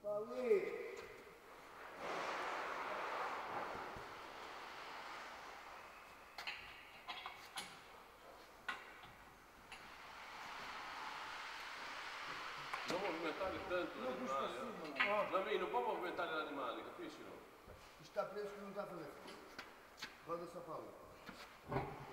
ali. Non movimentare tanto l'animale. Gameiro, non può movimentare l'animale, capisci? Está preso que não está a fazer. Roda só para ali.